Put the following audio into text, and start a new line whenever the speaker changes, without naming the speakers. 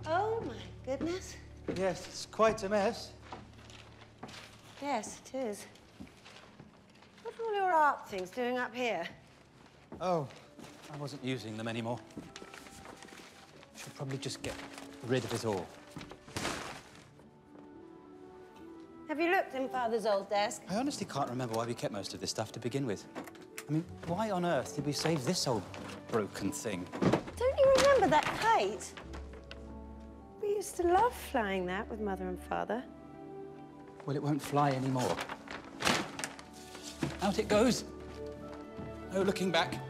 Oh, my goodness.
Yes, it's quite a mess.
Yes, it is. What are all your art things doing up here?
Oh, I wasn't using them anymore. Should probably just get rid of it all.
Have you looked in Father's old desk?
I honestly can't remember why we kept most of this stuff to begin with. I mean, why on earth did we save this old broken thing?
Don't you remember that kite? We used to love flying that with Mother and Father.
Well, it won't fly anymore. Out it goes. No looking back.